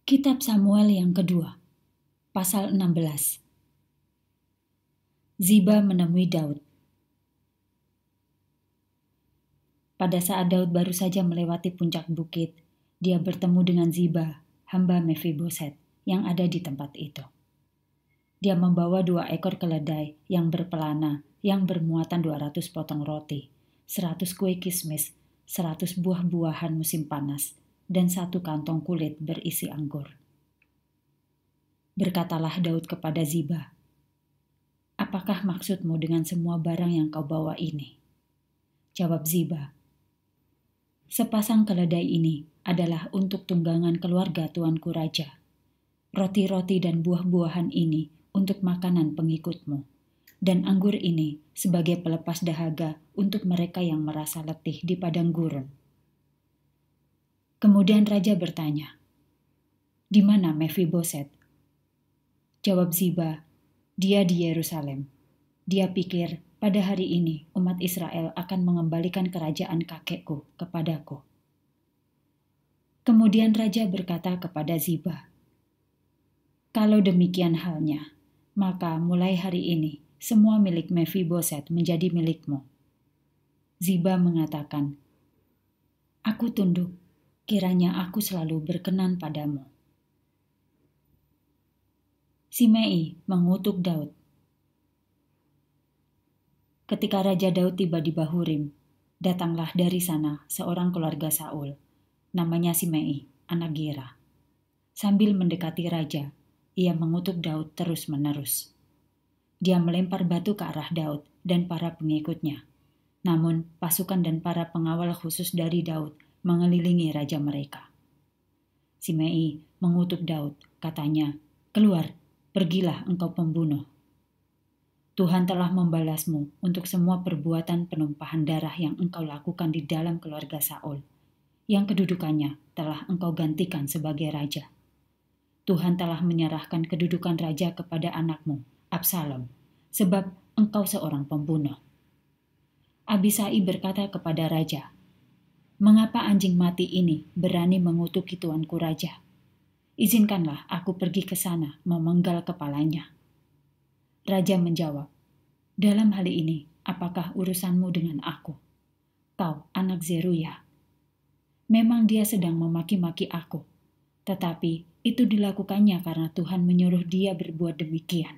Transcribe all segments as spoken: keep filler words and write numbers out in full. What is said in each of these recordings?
Kitab Samuel yang kedua, pasal enam belas. Ziba menemui Daud. Pada saat Daud baru saja melewati puncak bukit, dia bertemu dengan Ziba, hamba Mefiboset, yang ada di tempat itu. Dia membawa dua ekor keledai yang berpelana, yang bermuatan dua ratus potong roti, seratus kue kismis, seratus buah-buahan musim panas, dan satu kantong kulit berisi anggur. Berkatalah Daud kepada Ziba, "Apakah maksudmu dengan semua barang yang kau bawa ini?" Jawab Ziba, "Sepasang keledai ini adalah untuk tunggangan keluarga tuanku raja. Roti-roti dan buah-buahan ini untuk makanan pengikutmu, dan anggur ini sebagai pelepas dahaga untuk mereka yang merasa letih di padang gurun." Kemudian raja bertanya, "Di mana Mefiboset?" Jawab Ziba, "Dia di Yerusalem. Dia pikir pada hari ini umat Israel akan mengembalikan kerajaan kakekku kepadaku." Kemudian raja berkata kepada Ziba, "Kalau demikian halnya, maka mulai hari ini semua milik Mefiboset menjadi milikmu." Ziba mengatakan, "Aku tunduk, kiranya aku selalu berkenan padamu." Simei mengutuk Daud. Ketika Raja Daud tiba di Bahurim, datanglah dari sana seorang keluarga Saul, namanya Simei, anak Gera. Sambil mendekati raja, ia mengutuk Daud terus-menerus. Dia melempar batu ke arah Daud dan para pengikutnya. Namun pasukan dan para pengawal khusus dari Daud mengelilingi raja mereka. Simei mengutuk Daud, katanya, "Keluar, pergilah engkau pembunuh. Tuhan telah membalasmu untuk semua perbuatan penumpahan darah yang engkau lakukan di dalam keluarga Saul, yang kedudukannya telah engkau gantikan sebagai raja. Tuhan telah menyerahkan kedudukan raja kepada anakmu, Absalom, sebab engkau seorang pembunuh." Abisai berkata kepada raja, "Mengapa anjing mati ini berani mengutuki tuanku raja? Izinkanlah aku pergi ke sana memenggal kepalanya." Raja menjawab, "Dalam hal ini, apakah urusanmu dengan aku? Kau anak Zeruya. Memang dia sedang memaki-maki aku, tetapi itu dilakukannya karena Tuhan menyuruh dia berbuat demikian."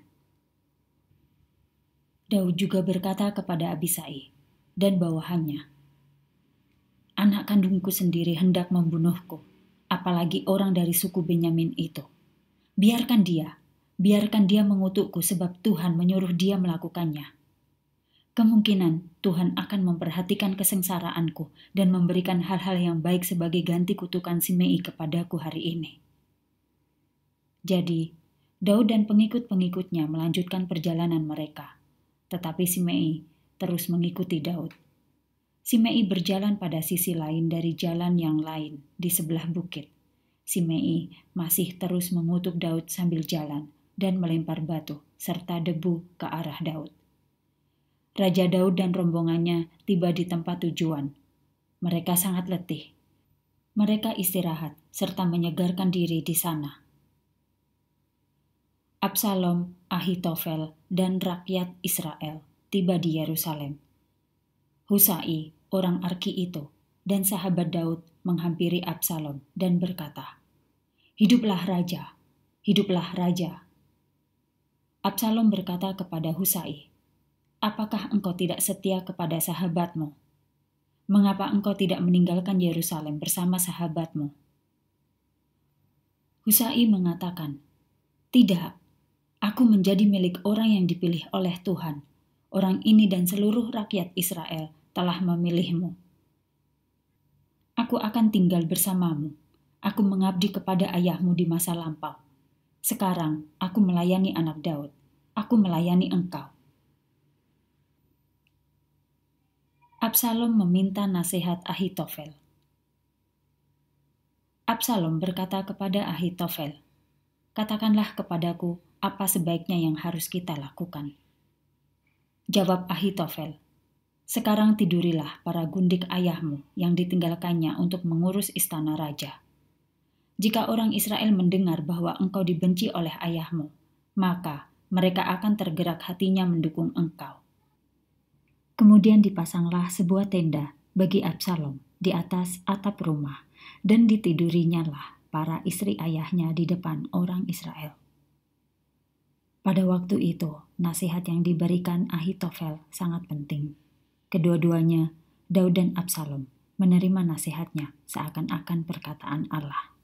Daud juga berkata kepada Abisai dan bawahannya, "Anak kandungku sendiri hendak membunuhku, apalagi orang dari suku Benyamin itu. Biarkan dia, biarkan dia mengutukku sebab Tuhan menyuruh dia melakukannya. Kemungkinan Tuhan akan memperhatikan kesengsaraanku dan memberikan hal-hal yang baik sebagai ganti kutukan Simei kepadaku hari ini." Jadi, Daud dan pengikut-pengikutnya melanjutkan perjalanan mereka, tetapi Simei terus mengikuti Daud. Simei berjalan pada sisi lain dari jalan yang lain di sebelah bukit. Simei masih terus mengutuk Daud sambil jalan dan melempar batu serta debu ke arah Daud. Raja Daud dan rombongannya tiba di tempat tujuan. Mereka sangat letih. Mereka istirahat serta menyegarkan diri di sana. Absalom, Ahitofel, dan rakyat Israel tiba di Yerusalem. Husai, orang Arki itu, dan sahabat Daud menghampiri Absalom dan berkata, "Hiduplah raja, hiduplah raja." Absalom berkata kepada Husai, "Apakah engkau tidak setia kepada sahabatmu? Mengapa engkau tidak meninggalkan Yerusalem bersama sahabatmu?" Husai mengatakan, "Tidak, aku menjadi milik orang yang dipilih oleh Tuhan. Orang ini dan seluruh rakyat Israel telah memilihmu. Aku akan tinggal bersamamu. Aku mengabdi kepada ayahmu di masa lampau. Sekarang aku melayani anak Daud. Aku melayani engkau." Absalom meminta nasihat Ahitofel. Absalom berkata kepada Ahitofel, "Katakanlah kepadaku apa sebaiknya yang harus kita lakukan." Jawab Ahitofel, "Sekarang tidurilah para gundik ayahmu yang ditinggalkannya untuk mengurus istana raja. Jika orang Israel mendengar bahwa engkau dibenci oleh ayahmu, maka mereka akan tergerak hatinya mendukung engkau. Kemudian dipasanglah sebuah tenda bagi Absalom di atas atap rumah, dan ditidurinya lah para istri ayahnya di depan orang Israel. Pada waktu itu, nasihat yang diberikan Ahitofel sangat penting. Kedua-duanya, Daud dan Absalom, menerima nasihatnya seakan-akan perkataan Allah.